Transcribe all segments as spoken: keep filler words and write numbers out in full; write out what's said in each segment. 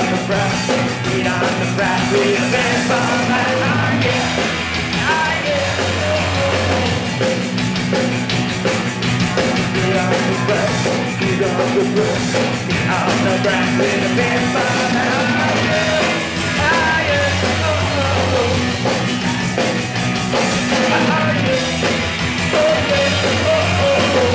on the brass, feet on the brass, we dance all night long, yeah, ah, yeah. Feet on the brass, feet on the brass, feet on the brass, we dance all night long, yeah, ah, yeah, oh, oh, oh. Ah, yeah, oh, yeah, oh, oh, oh.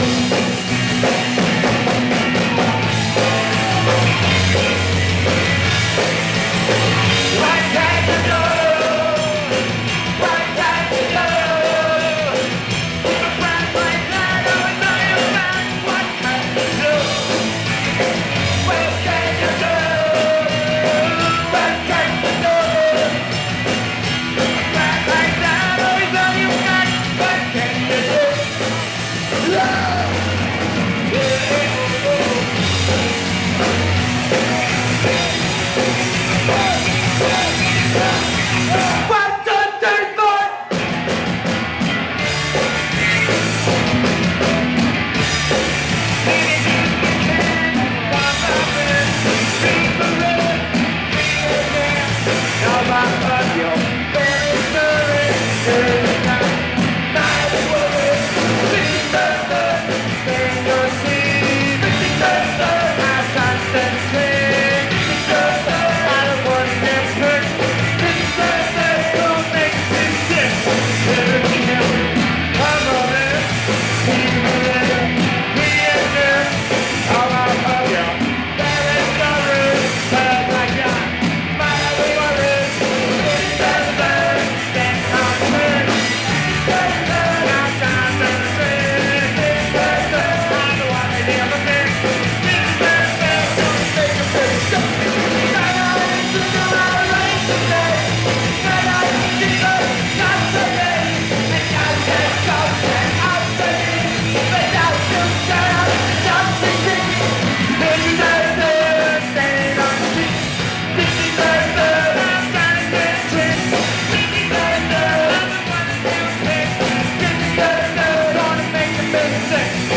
Sick.